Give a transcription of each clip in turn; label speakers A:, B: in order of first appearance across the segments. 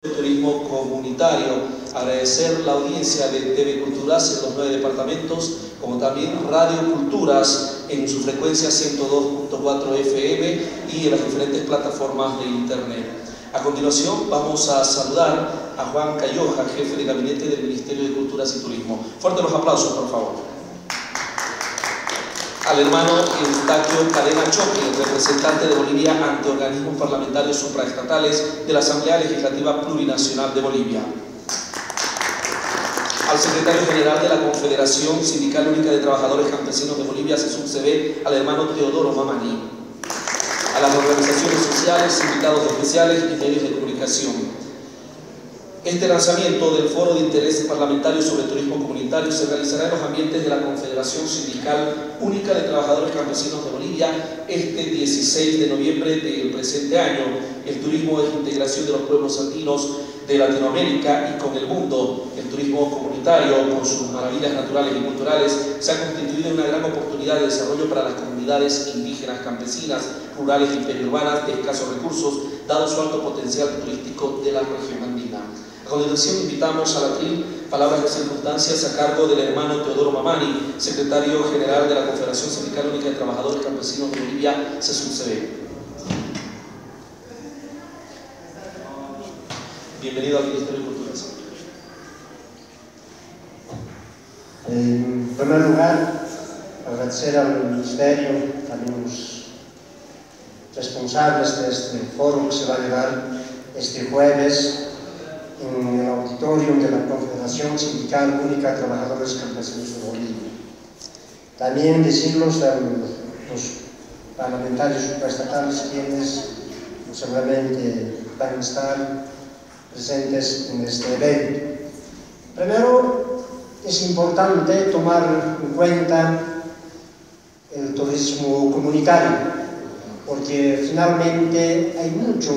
A: de turismo comunitario. Agradecer la audiencia de TV Culturas en los 9 departamentos, como también Radio Culturas en su frecuencia 102.4 FM y en las diferentes plataformas de internet. A continuación vamos a saludar a Juan Cayoja, jefe de gabinete del Ministerio de Culturas y Turismo. Fuertes los aplausos, por favor. Al hermano Eustaquio Cadena Choque, representante de Bolivia ante organismos parlamentarios supraestatales de la Asamblea Legislativa Plurinacional de Bolivia. Al secretario general de la Confederación Sindical Única de Trabajadores Campesinos de Bolivia, CSUB, al hermano Teodoro Mamani. A las organizaciones sociales, invitados especiales y medios de comunicación. Este lanzamiento del Foro de Interés Parlamentario sobre Turismo Comunitario se realizará en los ambientes de la Confederación Sindical Única de Trabajadores Campesinos de Bolivia este 16 de noviembre del presente año. El turismo es integración de los pueblos andinos de Latinoamérica y con el mundo. El turismo comunitario, con sus maravillas naturales y culturales, se ha constituido en una gran oportunidad de desarrollo para las comunidades indígenas, campesinas, rurales y periurbanas de escasos recursos, dado su alto potencial turístico de la región andina. A continuación invitamos a la tril palabras de circunstancias a cargo del hermano Teodoro Mamani, secretario general de la Confederación Sindical Única de Trabajadores Campesinos de Bolivia, CSUB. Bienvenido al Ministerio de Culturas.
B: En primer lugar, agradecer al Ministerio, también a los responsables de este foro que se va a llevar este jueves en el auditorio de la Confederación Sindical Única de Trabajadores Campesinos de Bolivia. También decirlos a los parlamentarios supraestatales quienes seguramente van a estar presentes en este evento. Primero, es importante tomar en cuenta el turismo comunitario, porque finalmente hay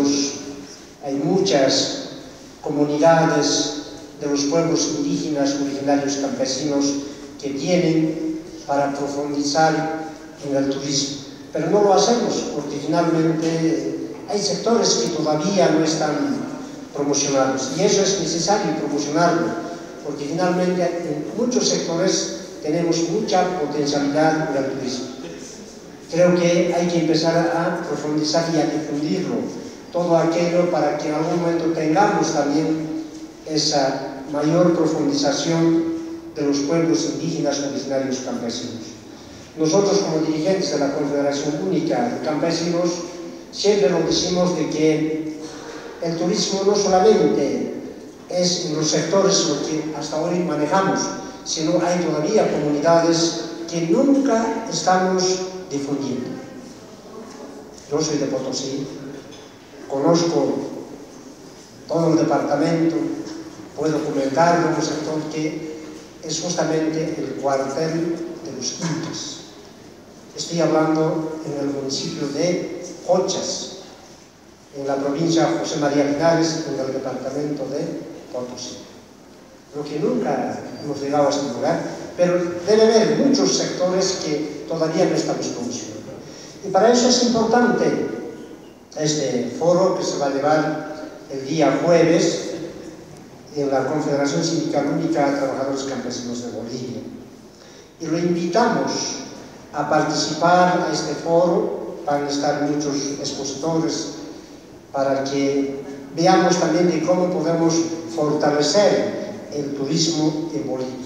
B: muchas comunidades de los pueblos indígenas originarios campesinos que tienen para profundizar en el turismo, pero no lo hacemos porque finalmente hay sectores que todavía no están promocionados y eso es necesario promocionarlo porque finalmente en muchos sectores tenemos mucha potencialidad en el turismo. Creo que hay que empezar a profundizar y a difundirlo todo aquello para que en algún momento tengamos también esa mayor profundización de los pueblos indígenas originarios campesinos. Nosotros como dirigentes de la Confederación Única de Campesinos siempre lo decimos de que el turismo no solamente es en los sectores lo que hasta hoy manejamos, sino hay todavía comunidades que nunca estamos difundiendo. Yo soy de Potosí, conozco todo el departamento, puedo comentar de un sector que es justamente el cuartel de los incas. Estoy hablando en el municipio de Hochas, en la provincia José María Linares, en el departamento de Potosí. Lo que nunca hemos llegado a este lugar, pero debe haber muchos sectores que todavía no estamos promocionando. Y para eso es importante este foro que se va a llevar el día jueves en la Confederación Sindical Única de Trabajadores Campesinos de Bolivia. Y lo invitamos a participar a este foro, van a estar muchos expositores, para que veamos también de cómo podemos fortalecer el turismo en Bolivia.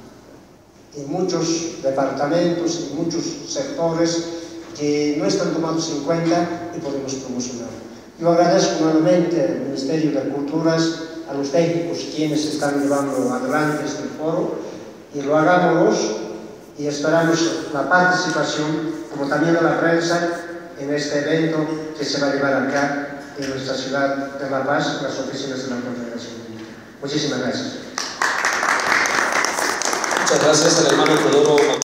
B: En muchos departamentos, en muchos sectores que no están tomados en cuenta y podemos promocionar. Yo agradezco nuevamente al Ministerio de Culturas, a los técnicos quienes están llevando adelante este foro, y lo hagamos y esperamos la participación, como también de la prensa, en este evento que se va a llevar acá en nuestra ciudad de La Paz, las oficinas de la Confederación. Muchísimas gracias.
A: Muchas gracias al hermano Teodoro.